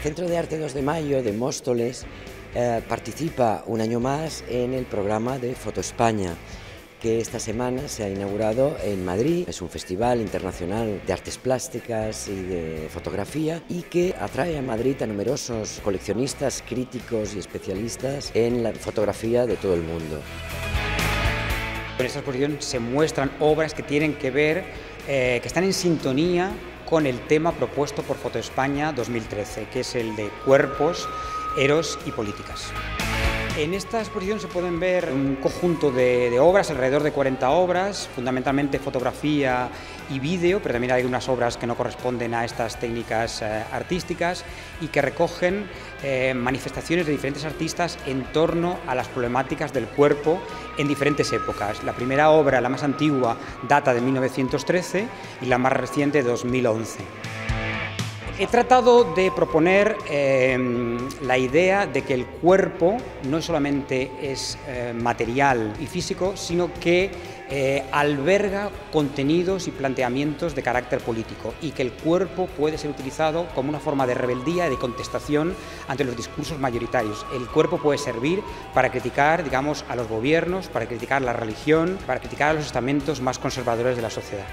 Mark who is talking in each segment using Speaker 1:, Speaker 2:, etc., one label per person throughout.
Speaker 1: Centro de Arte 2 de Mayo de Móstoles participa un año más en el programa de Foto España, que esta semana se ha inaugurado en Madrid. Es un festival internacional de artes plásticas y de fotografía y que atrae a Madrid a numerosos coleccionistas, críticos y especialistas en la fotografía de todo el mundo.
Speaker 2: En esta exposición se muestran obras que tienen que ver, que están en sintonía con el tema propuesto por Foto España 2013, que es el de cuerpos, eros y políticas. En esta exposición se pueden ver un conjunto de obras, alrededor de 40 obras, fundamentalmente fotografía y vídeo, pero también hay unas obras que no corresponden a estas técnicas artísticas y que recogen manifestaciones de diferentes artistas en torno a las problemáticas del cuerpo en diferentes épocas. La primera obra, la más antigua, data de 1913 y la más reciente de 2011. He tratado de proponer la idea de que el cuerpo no solamente es material y físico, sino que alberga contenidos y planteamientos de carácter político y que el cuerpo puede ser utilizado como una forma de rebeldía y de contestación ante los discursos mayoritarios. El cuerpo puede servir para criticar, digamos, a los gobiernos, para criticar la religión, para criticar a los estamentos más conservadores de la sociedad.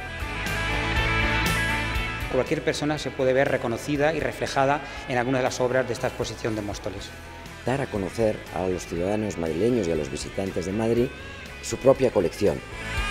Speaker 2: Cualquier persona se puede ver reconocida y reflejada en alguna de las obras de esta exposición de Móstoles.
Speaker 1: Dar a conocer a los ciudadanos madrileños y a los visitantes de Madrid su propia colección.